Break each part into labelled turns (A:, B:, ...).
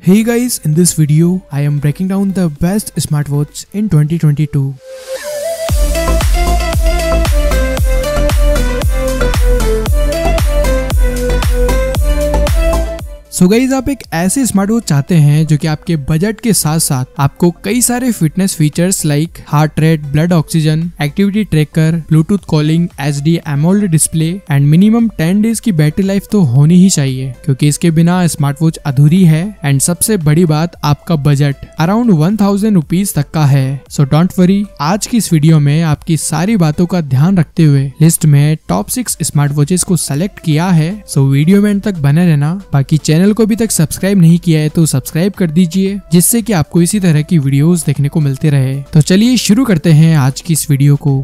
A: Hey guys, in this video, I am breaking down the best smartwatch in 2022. So guys आप एक ऐसे smartwatch चाहते हैं जो कि आपके बजट के साथ साथ आपको कई सारे fitness features like heart rate, blood oxygen, activity tracker, Bluetooth calling, HD AMOLED display and minimum 10 days की बैटरी लाइफ तो होनी ही चाहिए, क्योंकि इसके बिना स्मार्टवॉच अधूरी है। एंड सबसे बड़ी बात, आपका बजट अराउंड 1000 रुपीज तक का है। सो डोंट वरी, आज की इस वीडियो में आपकी सारी बातों का ध्यान रखते हुए लिस्ट में टॉप 6 स्मार्टवॉचेस को सेलेक्ट किया है। सो वीडियो में तक बने रहना। बाकी चैनल को अभी तक सब्सक्राइब नहीं किया है तो सब्सक्राइब कर दीजिए, जिससे कि आपको इसी तरह की वीडियोस देखने को मिलते रहे। तो चलिए शुरू करते हैं आज की इस वीडियो को।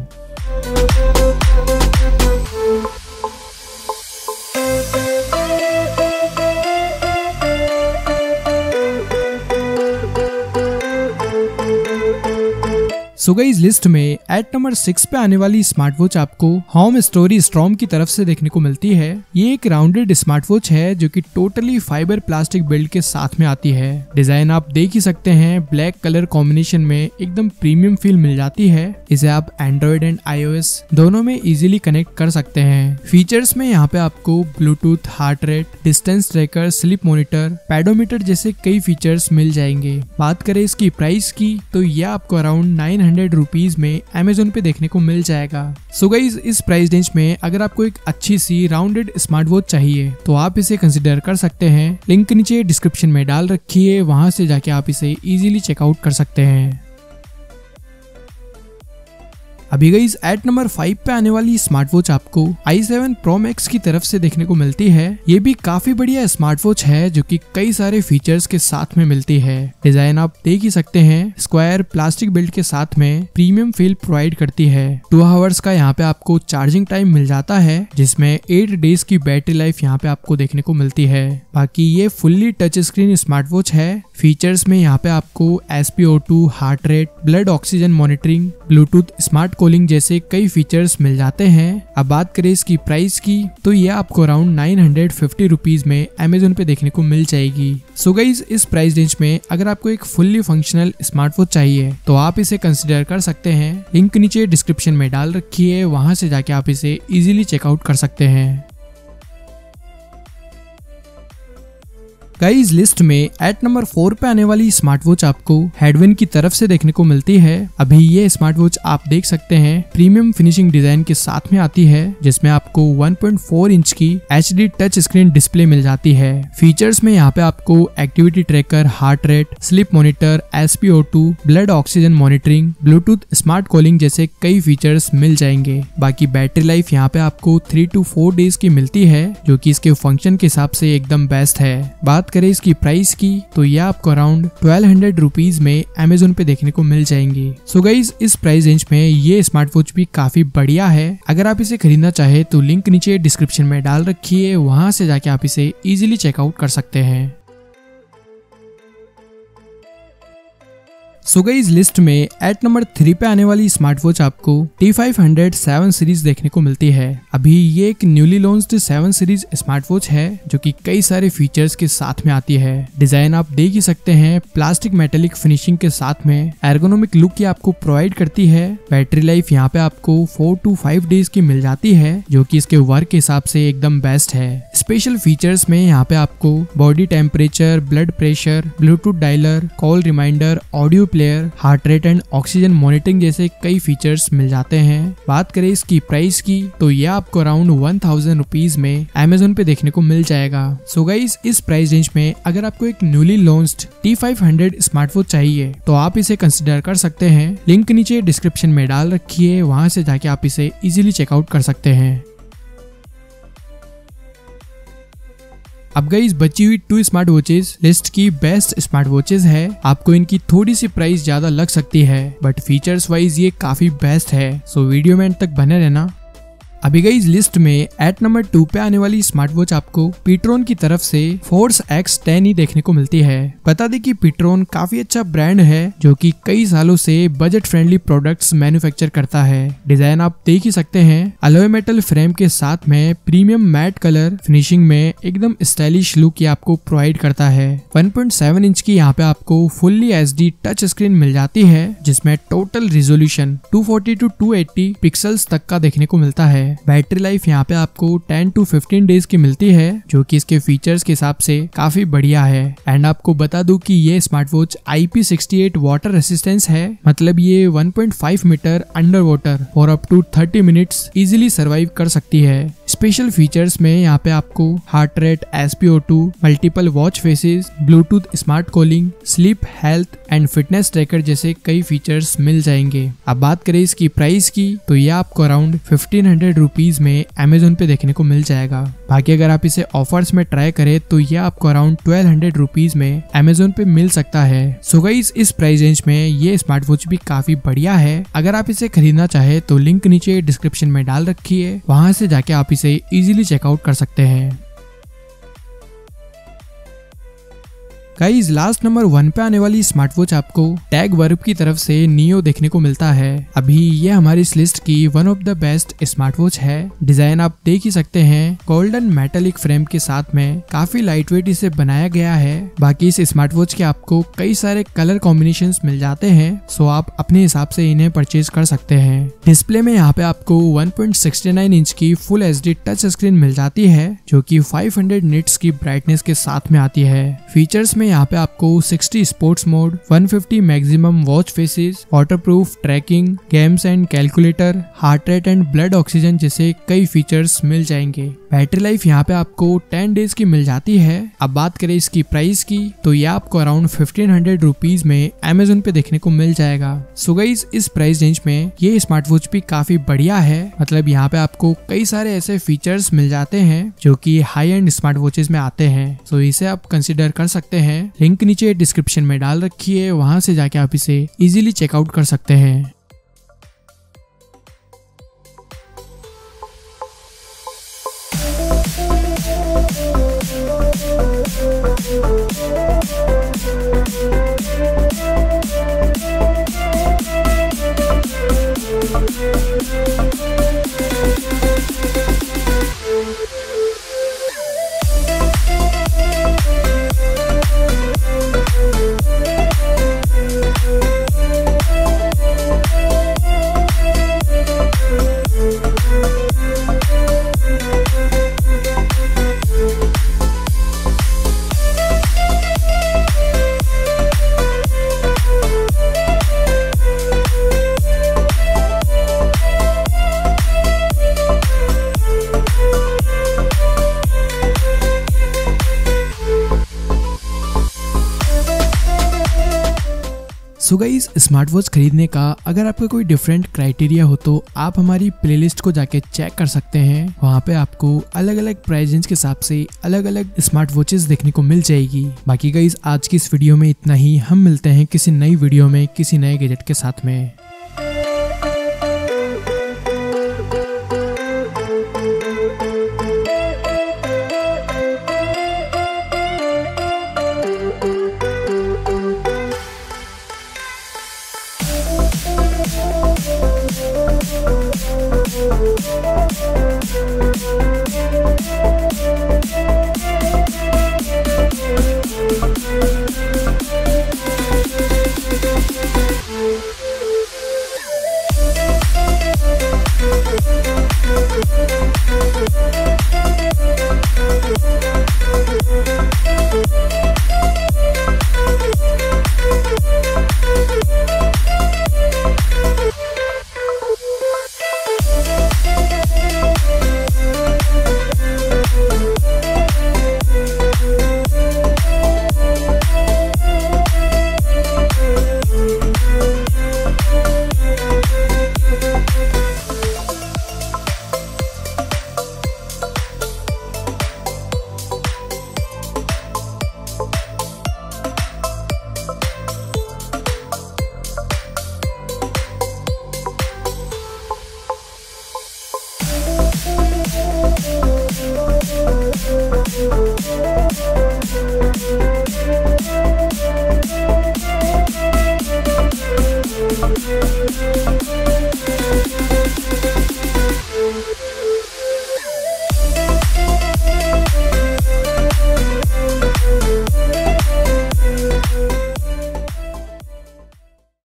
A: सो गाइस लिस्ट में एट नंबर 6 पे आने वाली स्मार्टवॉच आपको होम स्टोरी स्ट्रॉम की तरफ से देखने को मिलती है। ये एक राउंडेड स्मार्टवॉच है जो कि टोटली फाइबर प्लास्टिक बिल्ड के साथ में आती है। डिजाइन आप देख ही सकते हैं, ब्लैक कलर कॉम्बिनेशन में एकदम प्रीमियम फील मिल जाती है। इसे आप एंड्रॉइड एंड iOS दोनों में इजीली कनेक्ट कर सकते हैं। फीचर्स में यहाँ पे आपको Bluetooth, heart rate, distance tracker, sleep monitor, pedometer जैसे कई फीचर्स मिल जाएंगे। बात करें इसकी प्राइस की तो यह आपको अराउंड 900 रुपीज में Amazon पे देखने को मिल जाएगा। सो गाइज इस प्राइस रेंज में अगर आपको एक अच्छी सी राउंडेड स्मार्टवॉच चाहिए तो आप इसे कंसिडर कर सकते हैं। लिंक नीचे डिस्क्रिप्शन में डाल रखी है, वहां से जाके आप इसे इजीली चेकआउट कर सकते हैं। अभी गाइज एट नंबर 5 पे आने वाली स्मार्टवॉच आपको i7 Pro Max की तरफ से देखने को मिलती है। ये भी काफी बढ़िया स्मार्टवॉच है जो कि कई सारे फीचर्स के साथ में मिलती है। डिजाइन आप देख ही सकते हैं, स्क्वायर प्लास्टिक बिल्ड के साथ में प्रीमियम फील प्रोवाइड करती है। 2 आवर्स का यहाँ पे आपको चार्जिंग टाइम मिल जाता है, जिसमें 8 डेज की बैटरी लाइफ यहाँ पे आपको देखने को मिलती है। बाकी ये फुल्ली टच स्क्रीन स्मार्टवॉच है। फीचर्स में यहाँ पे आपको SpO2, heart rate, blood oxygen monitoring, Bluetooth smart calling जैसे कई फीचर्स मिल जाते हैं। अब बात करें इसकी प्राइस की तो ये आपको अराउंड 950 रुपीज में Amazon पे देखने को मिल जाएगी। सो गाइज इस प्राइस रेंज में अगर आपको एक फुल्ली फंक्शनल स्मार्टवॉच चाहिए तो आप इसे कंसिडर कर सकते हैं। लिंक नीचे डिस्क्रिप्शन में डाल रखी है, वहां से जाके आप इसे इजीली चेकआउट कर सकते हैं। गाइज लिस्ट में एट नंबर 4 पे आने वाली स्मार्टवॉच आपको हेडविन की तरफ से देखने को मिलती है। अभी ये स्मार्टवॉच आप देख सकते हैं, प्रीमियम फिनिशिंग डिजाइन के साथ में आती है, जिसमें आपको 1.4 इंच की HD टच स्क्रीन डिस्प्ले मिल जाती है। फीचर्स में यहाँ पे आपको activity tracker, heart rate, sleep monitor, SpO2, blood oxygen monitoring, Bluetooth smart calling जैसे कई फीचर्स मिल जाएंगे। बाकी बैटरी लाइफ यहाँ पे आपको 3 to 4 डेज की मिलती है, जो कि इसके फंक्शन के हिसाब से एकदम बेस्ट है। बात करें इसकी प्राइस की तो यह आपको अराउंड 1200 रुपीज में Amazon पे देखने को मिल जाएंगी। सो गाइज इस प्राइस रेंज में ये स्मार्टवॉच भी काफी बढ़िया है। अगर आप इसे खरीदना चाहे तो लिंक नीचे डिस्क्रिप्शन में डाल रखी है, वहां से जाके आप इसे इजीली चेकआउट कर सकते हैं। सो गाइज लिस्ट में एट नंबर 3 पे आने वाली स्मार्टवॉच आपको T500 7 सीरीज देखने को मिलती है। अभी ये एक न्यूली लॉन्च्ड 7 सीरीज स्मार्टवॉच है जो कि कई सारे फीचर्स के साथ में आती है। डिजाइन आप देख ही सकते हैं, प्लास्टिक मेटेलिक फिनिशिंग के साथ में एर्गोनॉमिक लुक की आपको प्रोवाइड करती है। बैटरी लाइफ यहाँ पे आपको 4 to 5 डेज की मिल जाती है, जो कि इसके वर्क के हिसाब से एकदम बेस्ट है। स्पेशल फीचर्स में यहाँ पे आपको body temperature, blood pressure, Bluetooth dialer, call reminder, audio player, heart rate and oxygen monitoring जैसे कई फीचर्स मिल जाते हैं। बात करें इसकी प्राइस की तो यह आपको अराउंड 1000 रुपीज में Amazon पे देखने को मिल जाएगा। सो गाइज इस प्राइस रेंज में अगर आपको एक न्यूली लॉन्च्ड T500 स्मार्टवॉच चाहिए तो आप इसे कंसिडर कर सकते हैं। लिंक नीचे डिस्क्रिप्शन में डाल रखी है, वहां से जाके आप इसे इजीली चेकआउट कर सकते हैं। अब गाइस बची हुई 2 स्मार्ट वॉचेस लिस्ट की बेस्ट स्मार्ट वॉचेस है। आपको इनकी थोड़ी सी प्राइस ज्यादा लग सकती है, बट फीचर्स वाइज ये काफी बेस्ट है। सो वीडियो में एंड तक बने रहना। अभी गाइस लिस्ट में एट नंबर 2 पे आने वाली स्मार्ट वॉच आपको पीट्रोन की तरफ से फोर्स X10 ही देखने को मिलती है। बता दें कि पीट्रोन काफी अच्छा ब्रांड है जो कि कई सालों से बजट फ्रेंडली प्रोडक्ट्स मैन्युफैक्चर करता है। डिजाइन आप देख ही सकते हैं, अलॉय मेटल फ्रेम के साथ में प्रीमियम मैट कलर फिनिशिंग में एकदम स्टाइलिश लुक ये आपको प्रोवाइड करता है। 1.7 इंच की यहाँ पे आपको फुल्ली HD टच स्क्रीन मिल जाती है जिसमें टोटल रिजोल्यूशन 240 to 280 पिक्सल्स तक का देखने को मिलता है। बैटरी लाइफ यहाँ पे आपको 10 to 15 डेज की मिलती है जो कि इसके फीचर्स के हिसाब से काफी बढ़िया है। एंड आपको बता दूं कि ये smart watch IP68 water resistance है, मतलब ये 1.5 मीटर अंडर वाटर और up to 30 minutes easily survive कर सकती है। स्पेशल फीचर्स में यहाँ पे आपको heart rate, SpO2, multiple watch faces, Bluetooth smart calling, sleep health and fitness tracker जैसे कई फीचर्स मिल जाएंगे। अब बात करें इसकी प्राइस की तो ये आपको अराउंड 1500 रुपीज में अमेजोन पे देखने को मिल जाएगा। बाकी अगर आप इसे ऑफर्स में ट्राई करें तो ये आपको अराउंड 1200 रुपीज में अमेजोन पे मिल सकता है। सो गाइस इस प्राइस रेंज में ये स्मार्ट वॉच भी काफी बढ़िया है। अगर आप इसे खरीदना चाहे तो लिंक नीचे डिस्क्रिप्शन में डाल रखी है, वहां से जाके आप इसे इजीली चेकआउट कर सकते हैं। गाइस लास्ट नंबर 1 पे आने वाली स्मार्ट वॉच आपको टैग वर्ब की तरफ से नियो देखने को मिलता है। अभी ये हमारी इस लिस्ट की one of the best smart watch है। डिजाइन आप देख ही सकते हैं, गोल्डन मेटालिक फ्रेम के साथ में काफी लाइट वेट इसे बनाया गया है। बाकी इस स्मार्ट वॉच के आपको कई सारे कलर कॉम्बिनेशंस मिल जाते हैं, सो आप अपने हिसाब से इन्हें परचेज कर सकते हैं। डिस्प्ले में यहाँ पे आपको 1.69 इंच की फुल HD टच स्क्रीन मिल जाती है जो कि 500 निट्स की ब्राइटनेस के साथ में आती है। फीचर्स में यहाँ पे आपको 60 sports mode, 150 maximum watch faces, waterproof tracking, games and calculator, heart rate and blood oxygen जैसे कई फीचर्स मिल जाएंगे। बैटरी लाइफ यहाँ पे आपको 10 डेज की मिल जाती है। अब बात करें इसकी प्राइस की तो ये आपको अराउंड 1500 रुपीज में अमेजोन पे देखने को मिल जाएगा। सो गाइस इस प्राइस रेंज में ये स्मार्ट वॉच भी काफी बढ़िया है, मतलब यहाँ पे आपको कई सारे ऐसे फीचर्स मिल जाते हैं जो कि हाई एंड स्मार्ट वॉचेस में आते हैं। सो इसे आप कंसिडर कर सकते हैं। लिंक नीचे डिस्क्रिप्शन में डाल रखी है, वहां से जाके आप इसे इजीली चेकआउट कर सकते हैं। सो गाइस स्मार्ट वॉच खरीदने का अगर आपका कोई डिफरेंट क्राइटेरिया हो तो आप हमारी प्लेलिस्ट को जाके चेक कर सकते हैं। वहाँ पे आपको अलग अलग प्राइस रेंज के हिसाब से अलग अलग स्मार्ट वॉचेस देखने को मिल जाएगी। बाकी गाइस आज की इस वीडियो में इतना ही। हम मिलते हैं किसी नई वीडियो में किसी नए गैजेट के साथ में।